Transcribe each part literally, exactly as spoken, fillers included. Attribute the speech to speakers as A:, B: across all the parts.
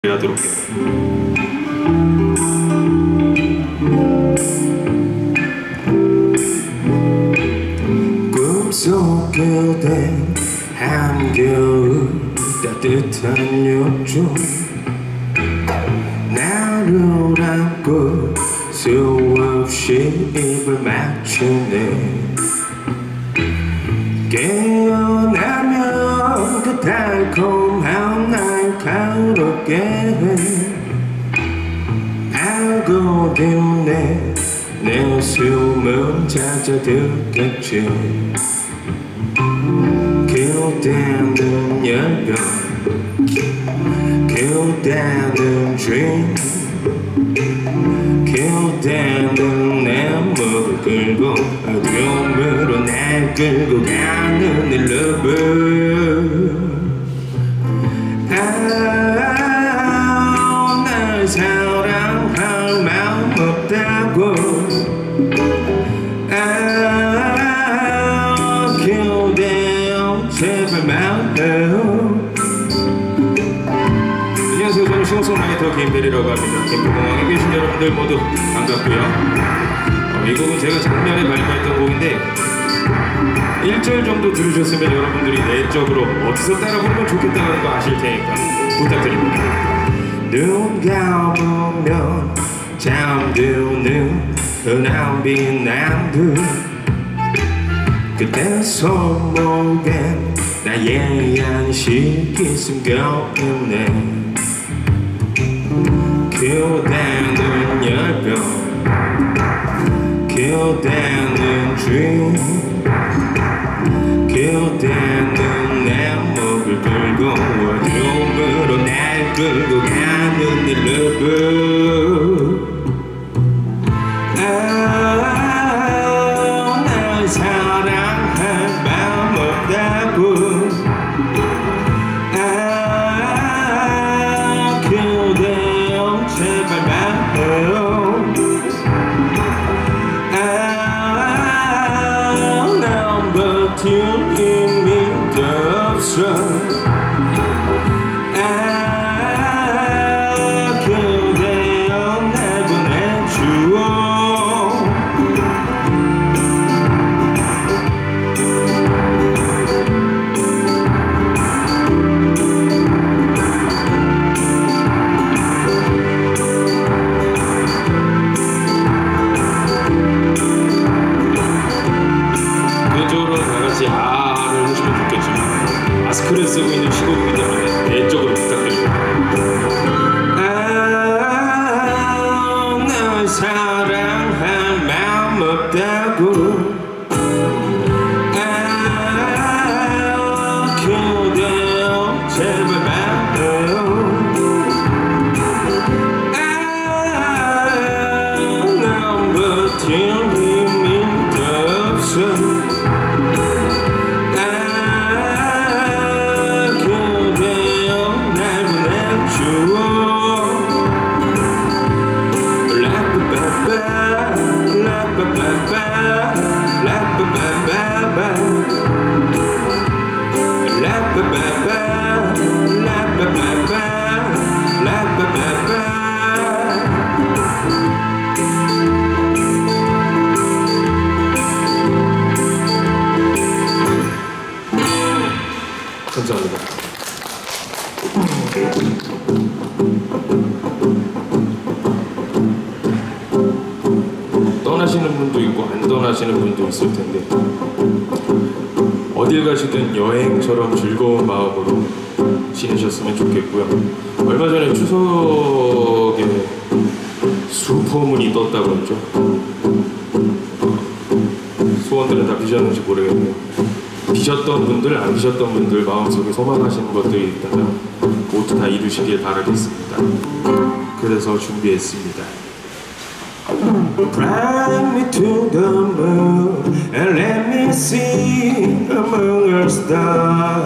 A: 하도록 해요.
B: 꿈속에 된 한겨울 따뜻한 요즘 나를 안고 수없이 입을 맞추네. 깨어나면 그 달콤한 날카롭게 알고리네 내 숨은 잦아들겠지. 그대는 열병 그대는 dream 그대는 내 무릎 끌고 어둠으로 날 끌고 가는 내 love. 아, 날 사랑할 마음 없다고. 아, 그대여 제발 말해요. 안녕하세요. 저는 싱어송라이터 김대리라고 합니다. 김포공항에 계신 여러분들 모두 반갑고요. 어, 이 곡은 제가 작년에 발표했던 곡인데 일 절 정도 들으셨으면 여러분들이 내적으로 어디서 따라 부르면 좋겠다는 거 아실 테니까 부탁드립니다. 눈 감으면 잠드는 흔한 빛나는 그대 손목엔 나의 안식이 숨겨있네. 그대는 열병 그대는 dream 그대는 내 목을 끌고 어둠으로 날 끌고 가는 내 love. 아, 날 사랑할 마음 없다고. 아, 그대여 제발 말해요. 아, 난 버틸 힘이 없어. 아, 그대여 날 보내주오. 그쪽으로 다같이 아를 하시면 좋겠지만 마스크를 쓰고 있는 시국이기 때문에 내적으로 부탁드립니다. 아, 날 사랑할 마음 없다고. 아, 그대여 제발 말해요. 아, 난 버틸 힘이 없어. 아, 그대여 날 보내주오. 라빠빠빠 라빠빠빠 라빠빠빠 라빠빠빠 라빠빠빠 라빠빠빠. 감사합니다. 떠나시는 분도 있고 안 떠나시는 분도 있을 텐데 어딜 가시든 여행처럼 즐거운 마음으로 지내셨으면 좋겠고요. 얼마 전에 추석에 수포문이 떴다고 그랬죠. 소원들은 다 비셨는지 모르겠네요. 비셨던 분들, 안 비셨던 분들 마음속에 소망하시는 것들이 있다면 모두 다 이루시길 바라겠습니다. 그래서 준비했습니다. Fly me to the moon and let me see among the stars.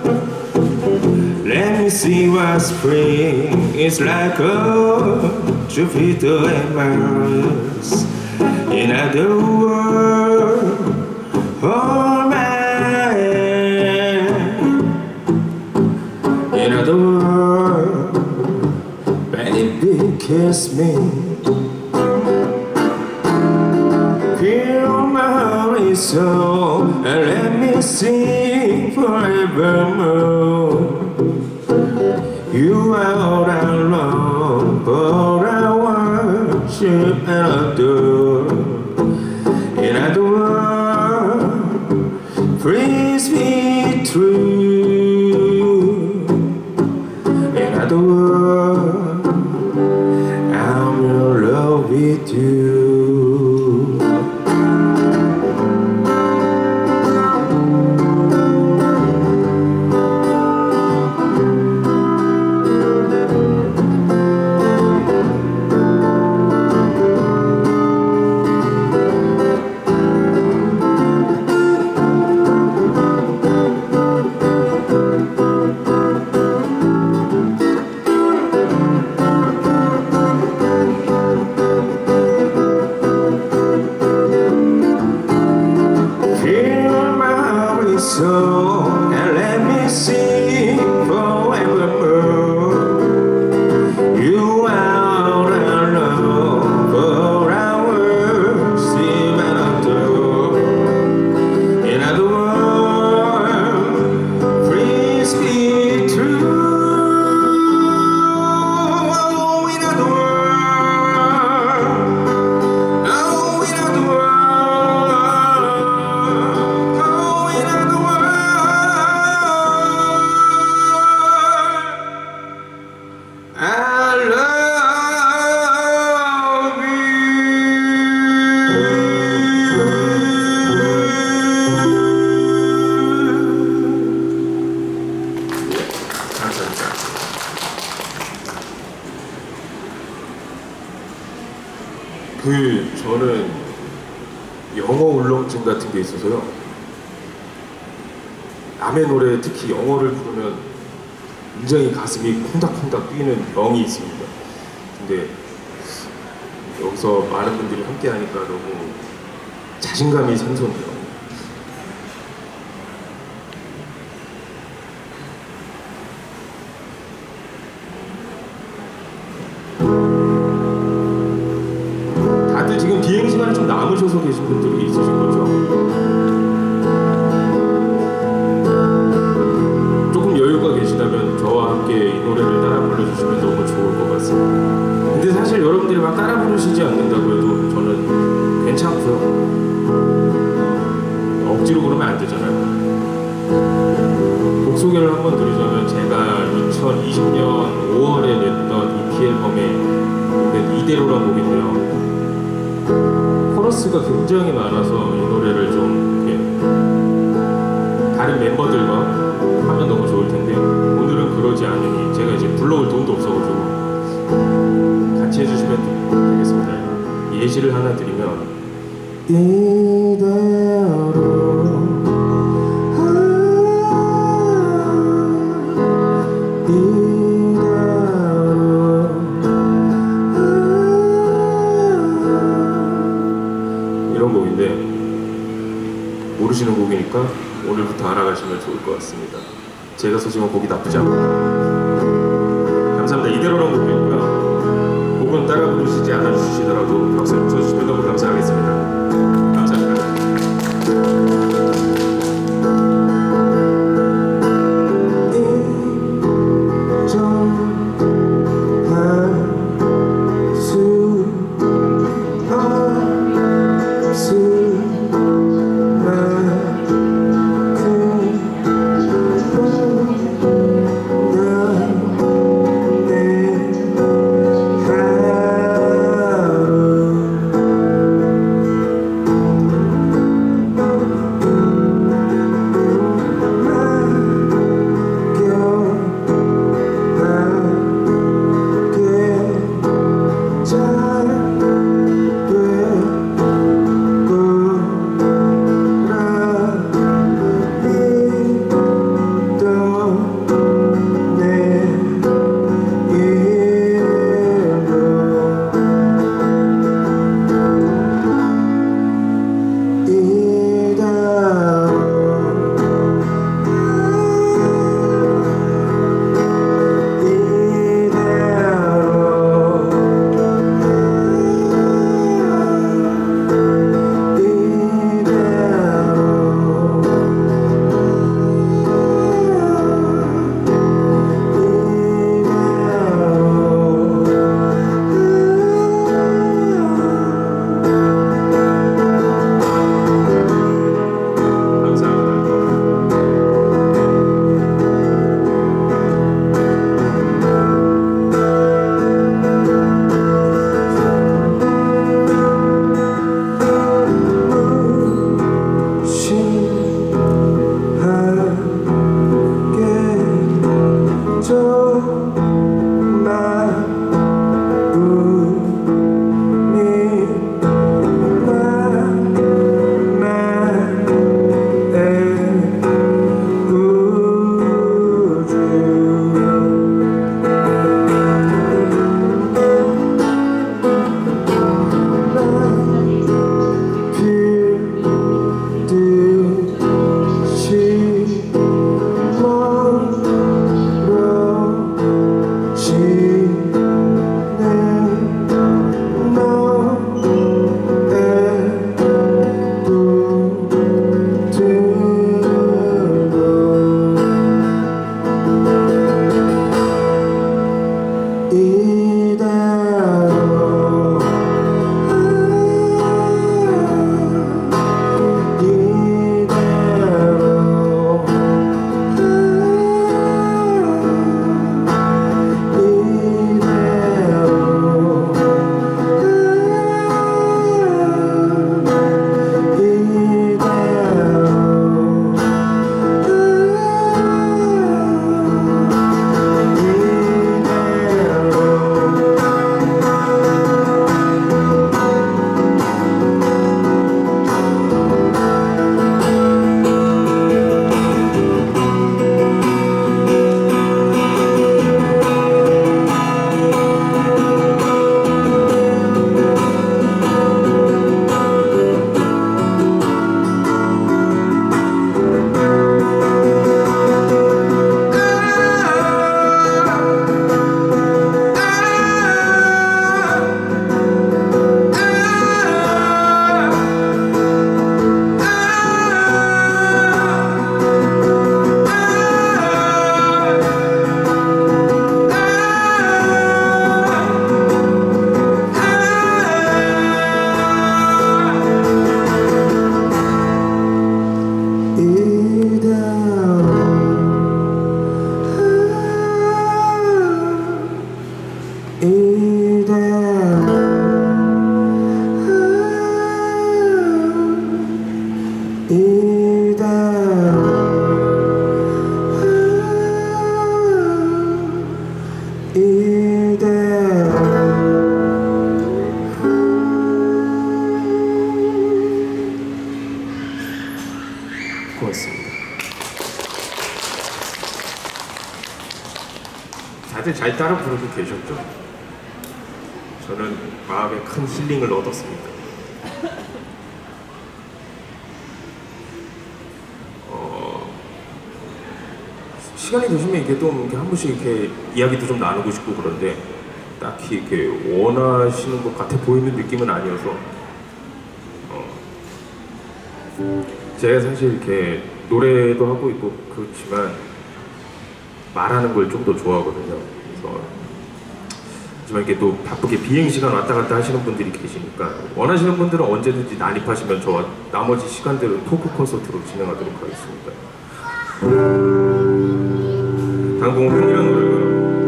B: Let me see what spring is like on Jupiter and Mars. In other words, hold my hand. In other words, baby, kiss me. Fill my heart with song and let me sing forevermore. You are all I love, all I worship and adore. In other words, please be true. In other words, I'm in love with you. So, and let me sing forevermore. You are all I love, for I worship and adore. In other words, please be true. Oh, in other words, oh, in other words. 그 저는 영어 울렁증 같은 게 있어서요. 남의 노래 특히 영어를 부르면 굉장히 가슴이 콩닥콩닥 뛰는 병이 있습니다. 근데 여기서 많은 분들이 함께 하니까 너무 자신감이 샘솟네요. 지금 비행시간이 좀 남으셔서 계신 분들이 있으신 거죠? 조금 여유가 계시다면 저와 함께 이 노래를 따라 불러주시면 너무 좋을 것 같습니다. 근데 사실 여러분들이 막 따라 부르시지 않는다고 해도 저는 괜찮고요. 억지로 그러면 안 되잖아요. 곡 소개를 한번 드리자면 제가 이천이십 년 오월에 냈던 이피 앨범에 이대로란 곡인데요. 코러스가 굉장히 많아서 이 노래를 좀 예, 다른 멤버들과 하면 너무 좋을 텐데 오늘은 그러지 않으니 제가 이제 불러올 돈도 없어가지고 같이 해주시면 되겠습니다. 예시를 하나 드리면 이대로 이런 곡인데 모르시는 곡이니까 오늘부터 알아가시면 좋을 것 같습니다. 제가 소지만 곡이 나쁘지 않고 감사합니다. 이대로란 곡이고요. 곡은 따라 부르시지 않아주시더라도 박수 쳐주시면 너무 감사하겠습니다. 감사합니다. 고맙습니다. 다들 잘 따라 부르고 계셨죠? 저는 마음에 큰 힐링을 얻었습니다. 어, 시간이 되시면 이게 또 이렇게 한 번씩 이렇게 이야기도 좀 나누고 싶고 그런데 딱히 이렇게 원하시는 것 같아 보이는 느낌은 아니어서 어, 제가 사실 이렇게 노래도 하고 있고 그렇지만 말하는 걸 좀 더 좋아하거든요. 그래서 하지만 이렇게 또 바쁘게 비행시간 왔다 갔다 하시는 분들이 계시니까 원하시는 분들은 언제든지 난입하시면 저와 나머지 시간들은 토크 콘서트로 진행하도록 하겠습니다. 다음 곡은 흥이라는 노래고요.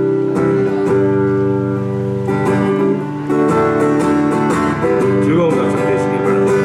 B: 즐거운 감상 되시길 바랍니다.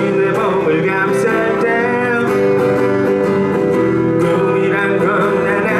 B: 꿈이란 건 난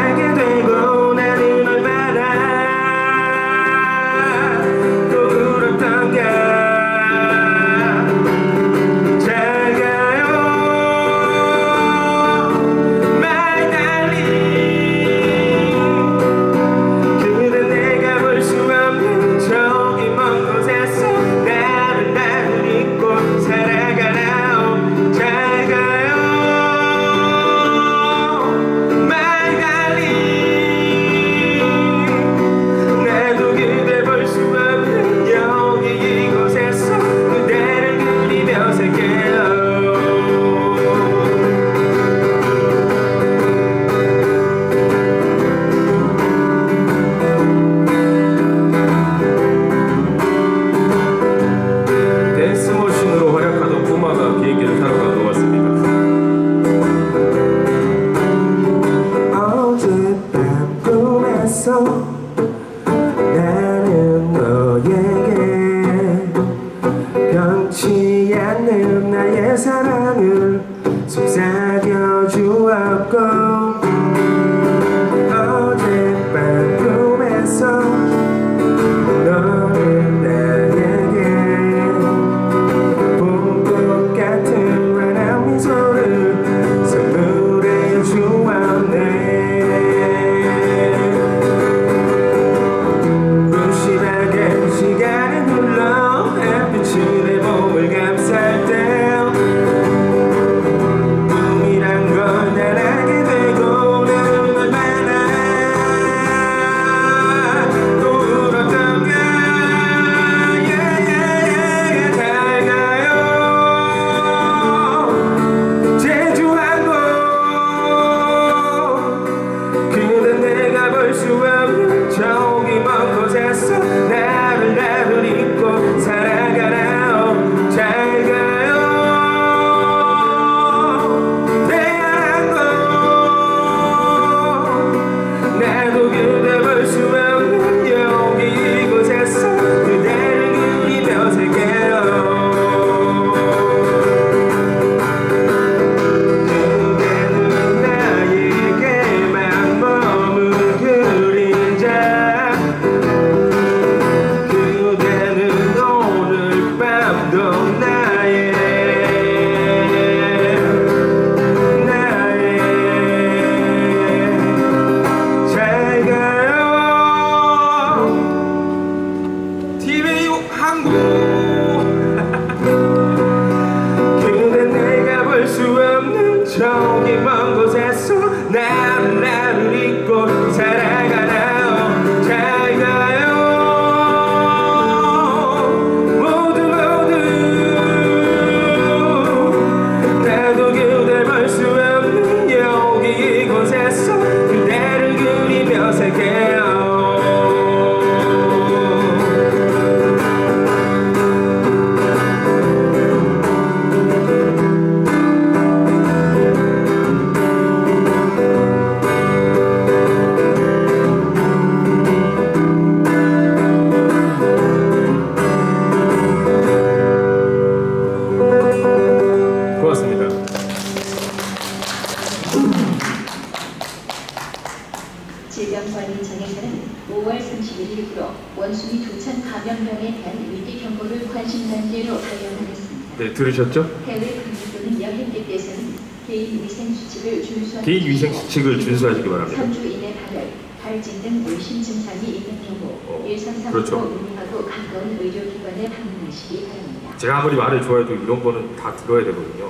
B: 저기 먼 곳에서 나는 나를 잊고 살아가나요. 잘 가요 모두 모두. 나도 그댈 볼 수 없는 여기 이곳에서 그대를 그리며 살게요.
A: 질병관리청에서는 오월 삼십일일부로 원숭이 두천 감염병에 대한 위기 경보를 관심단계로 발령하였습니다.
B: 네, 들으셨죠?
A: 해외 근무 또는 여행객께서는 개인 위생 수칙을 준수하시고
B: 개인 위생 수칙을 준수하시기 바랍니다.
A: 삼 주 이내 발열, 발진 등 의심 증상이 있는 경우
B: 어,
A: 일선삼으로
B: 그렇죠.
A: 운행하고 가까운 의료기관에 방문하시기 바랍니다.
B: 제가 아무리 말을 좋아해도 이런 거는 다 들어야 되거든요.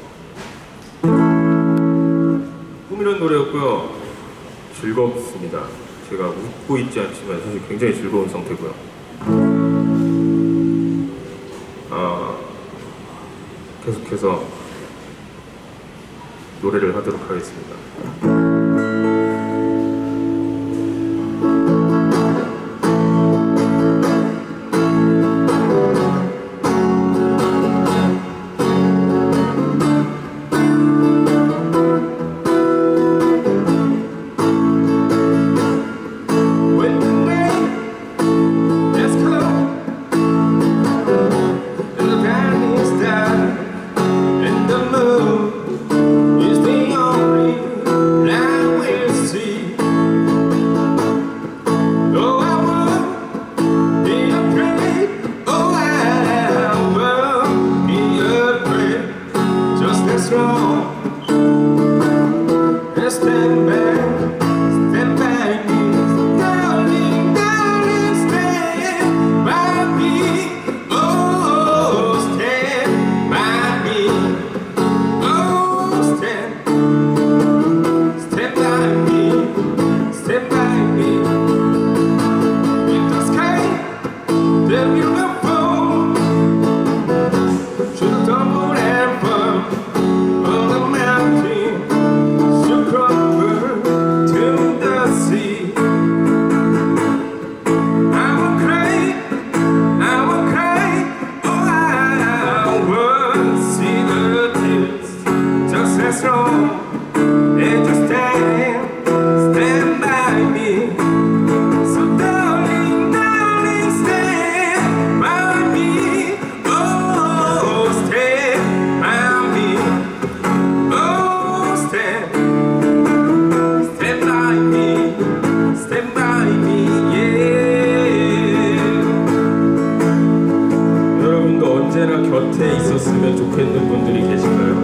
B: 꿈이란 노래였고요. 즐겁습니다. 제가 웃고 있지 않지만 사실 굉장히 즐거운 상태고요. 아, 계속해서 노래를 하도록 하겠습니다. 곁에 있었으면 좋겠는 분들이 계신가요?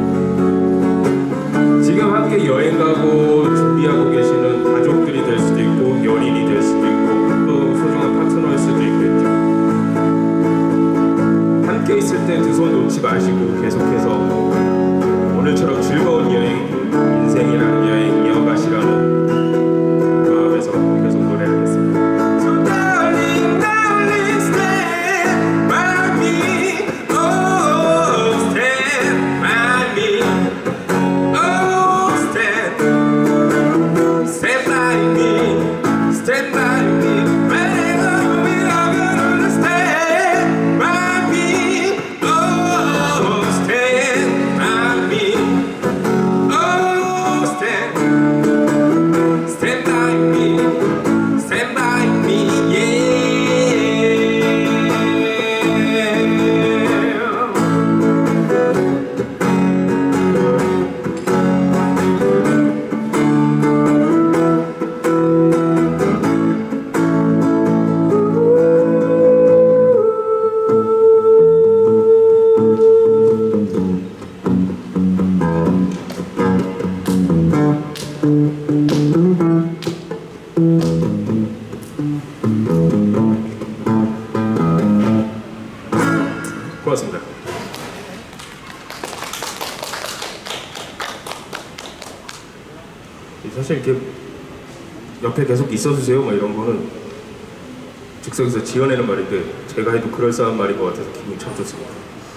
B: 지금 함께 여행 가고 준비하고 계시는 가족들이 될 수도 있고 연인이 될 수도 있고 또 소중한 파트너일 수도 있겠죠. 함께 있을 때 두 손 놓지 마시고 계속해서 오늘처럼 즐거운 여행, 인생이라는 여행 이어가시라는 마음에서 계속 노래하겠습니다. 고맙습니다. 사실 이렇게 옆에 계속 있어주세요 뭐 이런 거는 즉석에서 지어내는 말인데 제가 해도 그럴싸한 말인 것 같아서 기분이 참 좋습니다.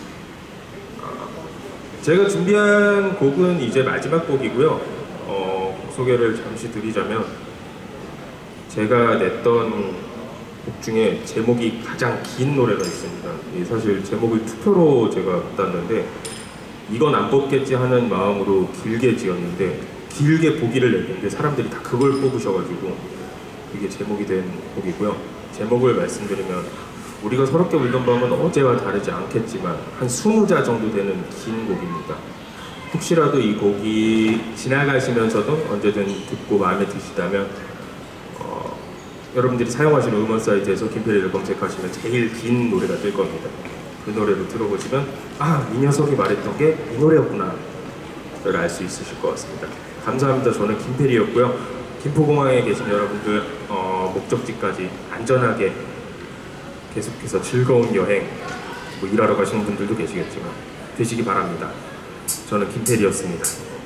B: 제가 준비한 곡은 이제 마지막 곡이고요. 어, 곡 소개를 잠시 드리자면 제가 냈던 곡 중에 제목이 가장 긴 노래가 있습니다. 사실 제목을 투표로 제가 받았는데 이건 안 뽑겠지 하는 마음으로 길게 지었는데 길게 보기를 냈는데 사람들이 다 그걸 뽑으셔가지고 이게 제목이 된 곡이고요. 제목을 말씀드리면 우리가 서럽게 울던 밤은 어제와 다르지 않겠지만 한 스무 자 정도 되는 긴 곡입니다. 혹시라도 이 곡이 지나가시면서도 언제든 듣고 마음에 드시다면 어, 여러분들이 사용하시는 음원 사이트에서 김필리를 검색하시면 제일 긴 노래가 뜰 겁니다. 그 노래를 들어보시면 아, 이 녀석이 말했던 게 이 노래였구나 를 알 수 있으실 것 같습니다. 감사합니다. 저는 김필리였고요. 김포공항에 계신 여러분들 어, 목적지까지 안전하게 계속해서 즐거운 여행, 뭐 일하러 가시는 분들도 계시겠지만 되시기 바랍니다. 저는 김필리였습니다.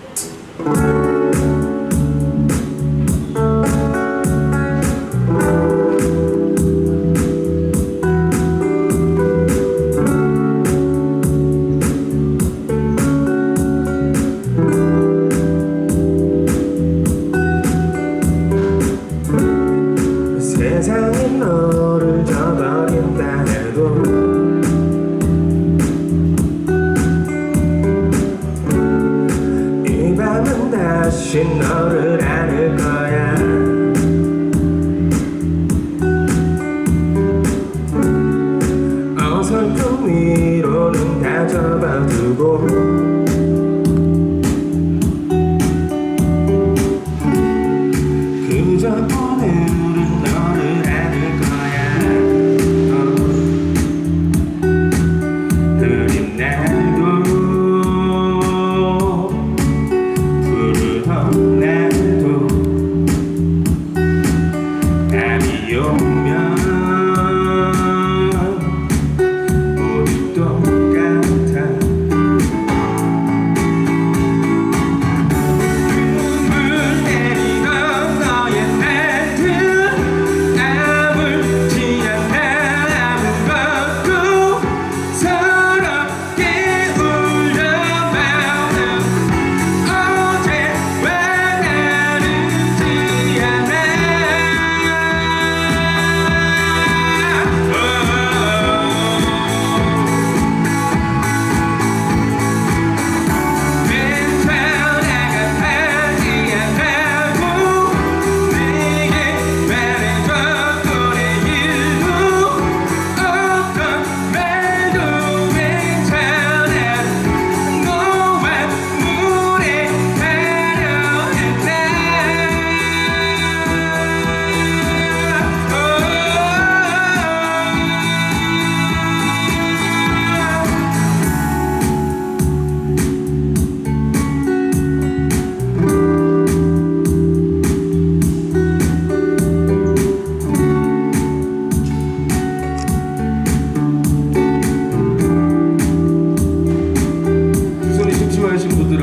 C: 세상에 너를 저버린다 해도 이 밤은 다시 너를 안을 거야. 어설픈 위로는 다 접어두고 그저 오늘은 너를 안을 거야. 어. 흐린 날도 푸르던 날도 밤이 오면 모두 똑같아.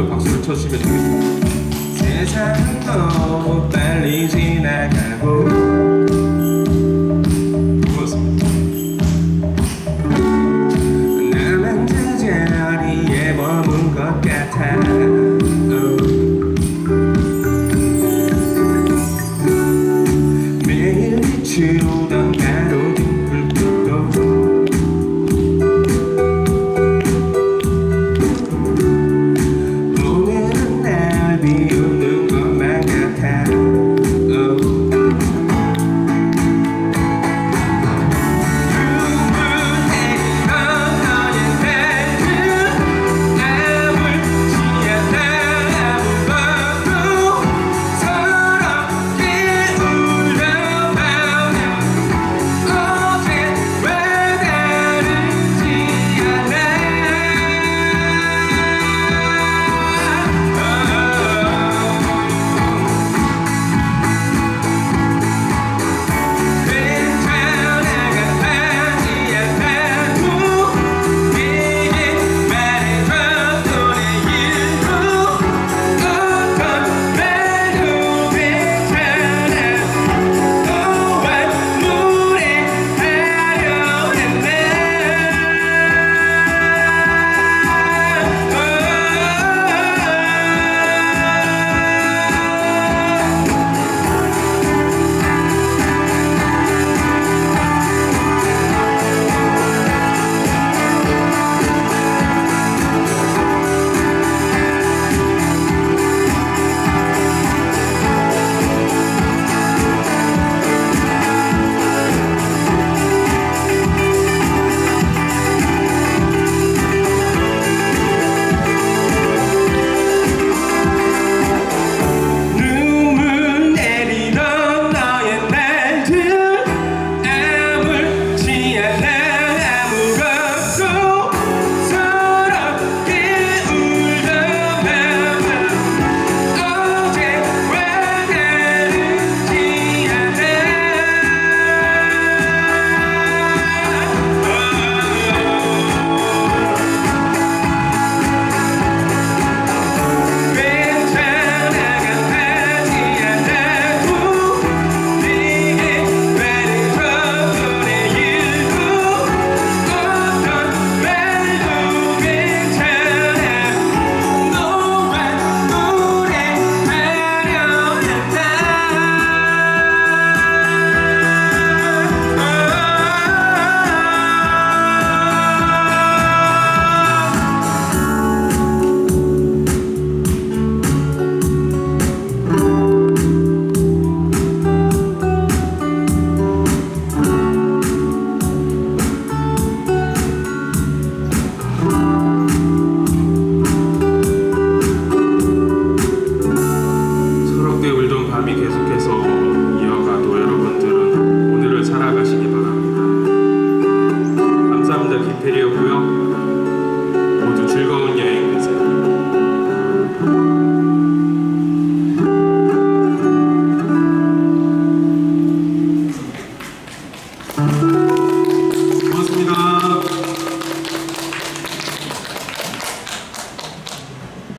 B: 쳐주시면 되겠습니다.
C: 세상은 너무 빨리 지나가고